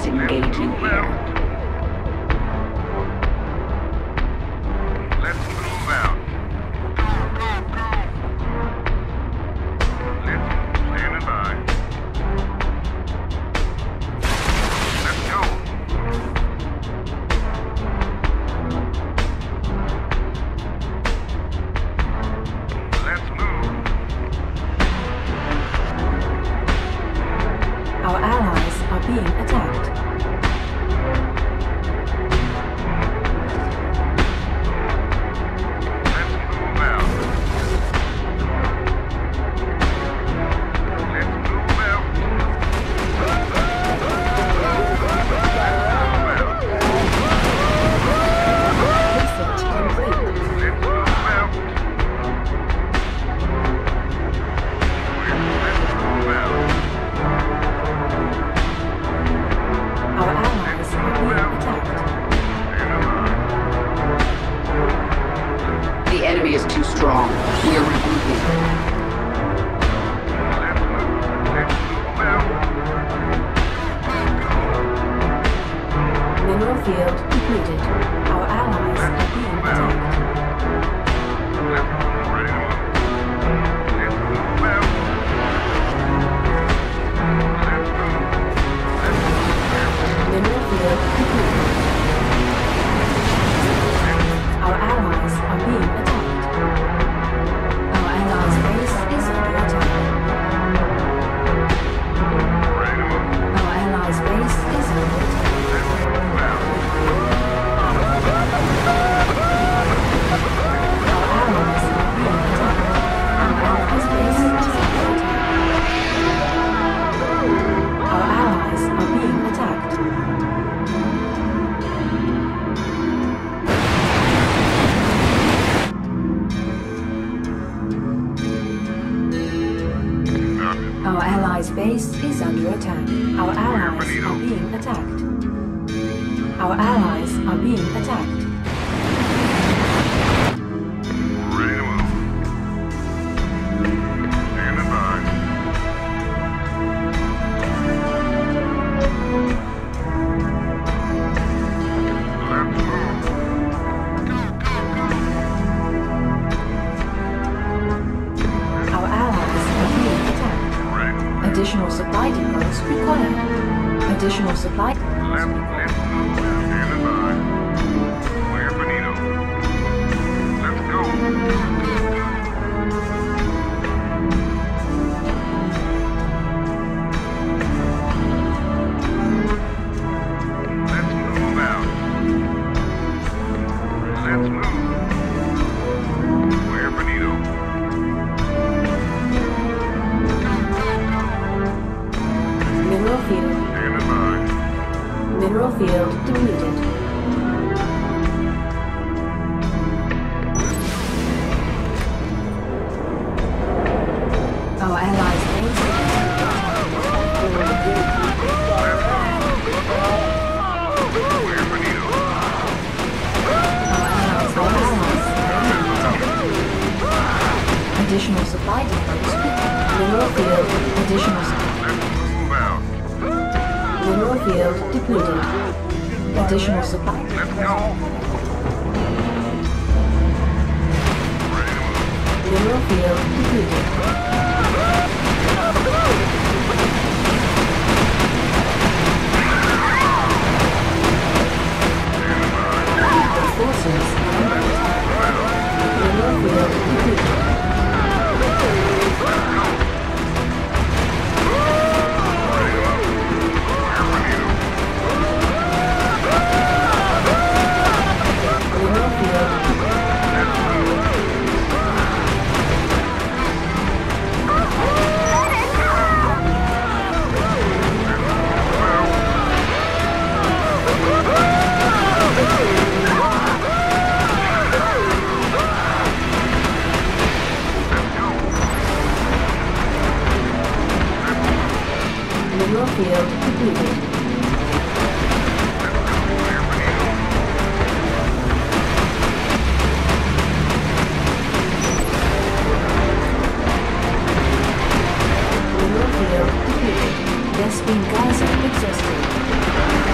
engaging here. Let's move out. Let's stand by. Let's go. Let's move. Our allies are being attacked. The enemy is too strong. We are regrouping. Mineral field depleted. Our allies are being attacked. Mineral field depleted. Our allies are being attacked. Our allies' base is under attack. Our allies' base is under attack. Our allies are being attacked. Our allies' base is under attack. Our allies are being attacked. Our allies' base is under attack. Our allies are being attacked. Our allies are being attacked. Ready to move. Standing by. Let's move. Our allies are being attacked. Ready. Additional supply depots required. Additional supply Let's move. Standing by. Clear Benito. Let's go. Let's move out. Let's move. Clear Benito. mineral field. Standing by. Mineral field depleted. Our allies' base. Clear Benito. Our allies. Additional supply depots. Mineral field. Additional supply. Let's move out. Mineral field depleted. Additional supply. Let's go. Ready to move. Mineral field depleted. Forces. Mineral field depleted. Mineral field. Mineral field depleted. Mineral field depleted. Best being Kaiser exhausted.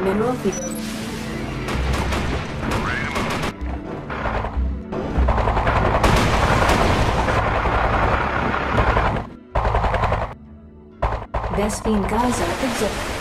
Mineral field. Ready to move. Vespine Kaiser exit.